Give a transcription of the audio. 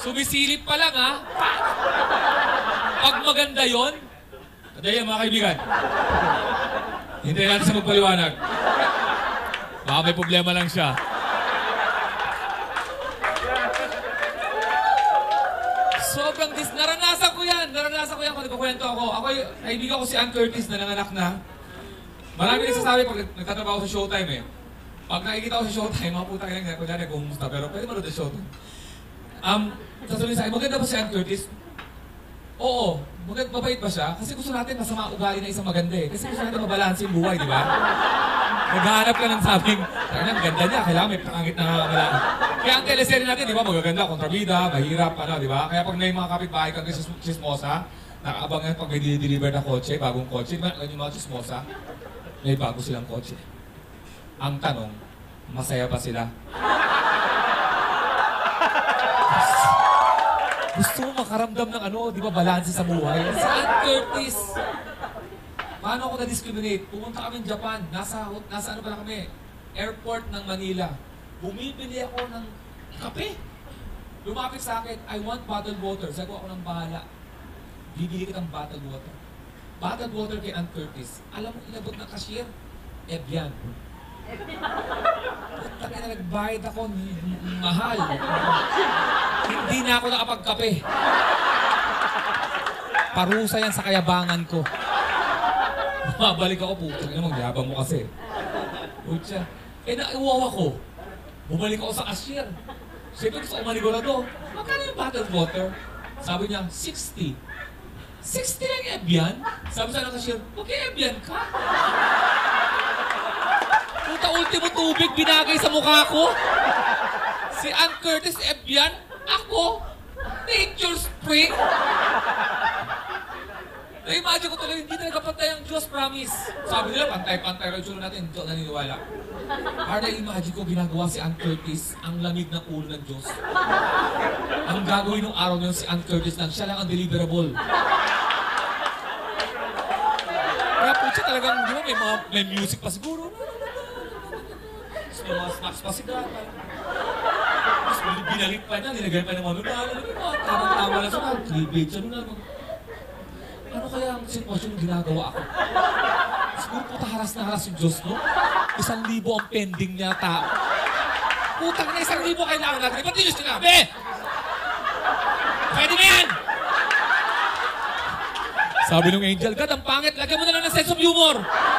Sumisilip pa lang, ha? Pag maganda yon, kadaya mga kaibigan. Hintayin natin sa magpaliwanag. Baka may problema lang siya. Sobrang naranasan ko yan kung nagkukwento ako. Kaibigan ko si Ann Curtis na nanganak na. Marami nagsasabi pag nagtatrabaho sa Showtime eh. Pag nakikita ko sa Showtime, mga putang ina nga, kunyari kumusta, pero pwede manood sa Showtime. Sasabihin sa akin, maganda ba si Ann Curtis? Oo. Mabait ba siya? Kasi gusto natin masama ugali na isang maganda eh. Kasi gusto natin mabalansin yung buhay, di ba? Naghahanap ka ng sabing, ang ganda niya, kailangan may pangangit na kailangan. Kaya ang teleserye natin, di ba, magaganda, kontrabida, mahirap, di ba? Kaya pag may mga kapitbahay kang chismosa, nakakabang yan pag may deliver na kotse, bagong kotse, yung mga chismosa, may bago silang kotse. Ang tanong, masaya ba sila? Gusto mo makaramdam ng di ba, balanse sa buhay? Si Ann Curtis, paano ako na-discriminate? Pumunta kami ng Japan, nasa ano pala kami, airport ng Manila. Bumibili ako ng kape. Lumapit sa akin, I want bottled water. Sabi ko, ako nang bahala. Bibili kitang bottled water. Bottled water kay Ann Curtis. Alam mo, inabot ng cashier, Evian. Putang na nagbayad ako, mahal. Hindi na ako nakapagkape. Parusa yan sa kayabangan ko. Mabalik ako, putang ina, magyabang mo kasi. Putya. Naiwaw ako. Bumalik ako sa cashier. Siyempre gusto ko manigurado. Magkano yung bottled water? Sabi niya, 60. 60 lang Evian? Sabi sa cashier, mag-Evian ka? Puta, ultimo tubig binagay sa mukha ko. Si Ann Curtis, Evian. Ako, Nature Spring. Na-imagine ko tuloy, hindi talaga pantay ang Diyos, promise. Sabi nila, pantay-pantay raw yung natin, hindi ako naniniwala. Para na-imagine ko, ginagawa si Ann Curtis ang lamig ng ulo ng Diyos. Ang gagawin ng araw na yun si Ann Curtis lang, siya lang ang deliverable. Kaya po siya talagang, di ba, may music pa siguro. May mga snacks pa siguro. Tapos binalik pa niya, nilagay pa ng mga tama lang sa mga cleavage, ano kaya ang sitwasyon yung ginagawa ako? Siguro puta haras na haras yung Diyos, no? 1,000 ang pending niya tao. Putang na 1,000 kailangan natin. Ba't di Diyos sinabi? Pwede na yan! Sabi nung angel, God, ang pangit, lagyan mo na lang ng sense of humor!